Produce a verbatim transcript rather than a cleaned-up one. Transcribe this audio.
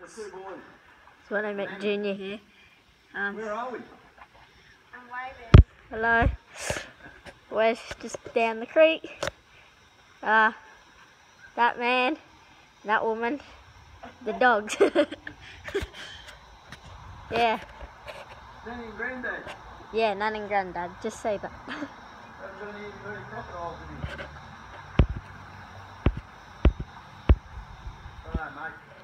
Sveno Mick Junior here. Um, Where are we? I'm waving. hello. We're just down the creek. Uh, that man, that woman, the dogs. Yeah. Nanny and Granddad. Yeah, Nan and Granddad. Just say that. Haven't got any very crocodiles in here. Alright, mate.